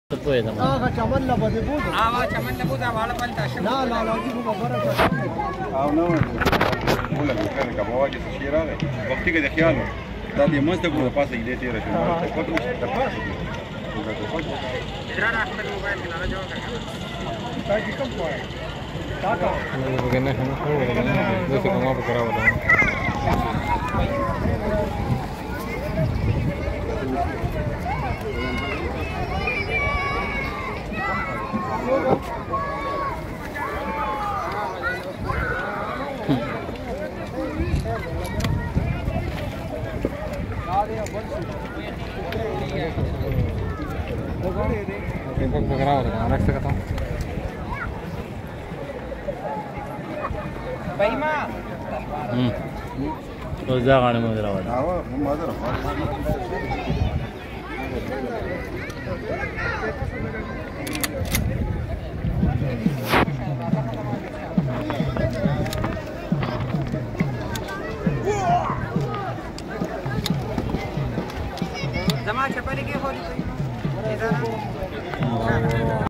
هغه چمن له بده بود هغه چمن له بود واړه بل تاسو لا لا لا دې خبره ده او نو ولا كان كبواجه شي راغی وختي کې د خیال دا دې مست کو پاسه دې تیر شو کوټ د پاسه درا احمد موبایل کې نه جوړ کړه تا دې کوم وای ټاټا نه وګنه هم خو دې څه کومه په کراوه ده وزاغانه مو دراوه ما درا زما چپلې کې خوري